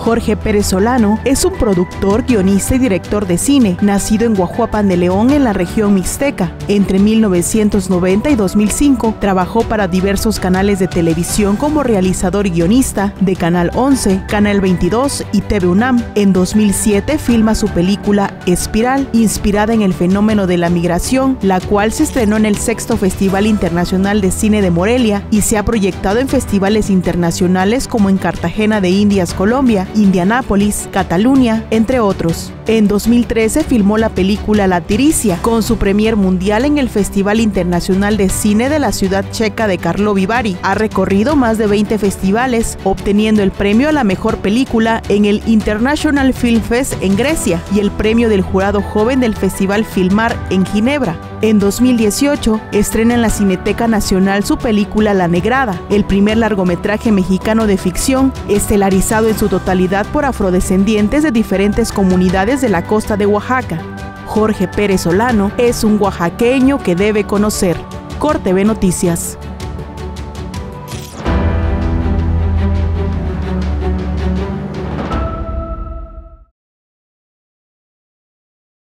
Jorge Pérez Solano es un productor, guionista y director de cine, nacido en Guajuapan de León, en la región mixteca. Entre 1990 y 2005 trabajó para diversos canales de televisión como realizador y guionista de Canal 11, Canal 22 y TV UNAM. En 2007 filma su película Espiral, inspirada en el fenómeno de la migración, la cual se estrenó en el Sexto Festival Internacional de Cine de Morelia y se ha proyectado en festivales internacionales como en Cartagena de Indias, Colombia, Indianápolis, Cataluña, entre otros. En 2013 filmó la película La Tiricia, con su premier mundial en el Festival Internacional de Cine de la ciudad checa de Karlovy Vary. Ha recorrido más de 20 festivales, obteniendo el premio a la mejor película en el International Film Fest en Grecia y el premio del jurado joven del Festival Filmar en Ginebra. En 2018 estrena en la Cineteca Nacional su película La Negrada, el primer largometraje mexicano de ficción, estelarizado en su totalidad por afrodescendientes de diferentes comunidades de la costa de Oaxaca. Jorge Pérez Solano es un oaxaqueño que debe conocer. CorTV Noticias.